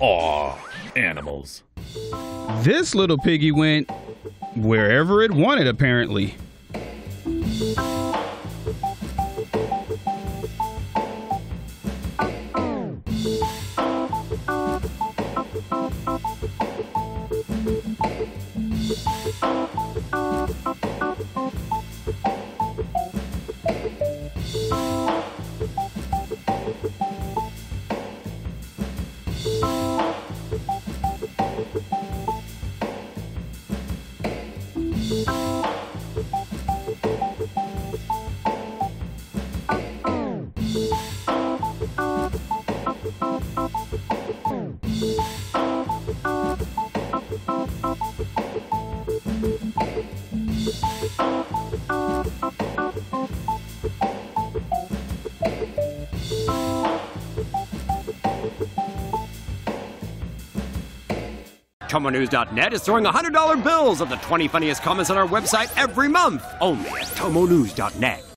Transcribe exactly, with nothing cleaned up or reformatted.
Aw, animals. This little piggy went wherever it wanted, apparently. Tomo News dot net is throwing one hundred dollar bills of the twenty funniest comments on our website every month, only at Tomo News dot net.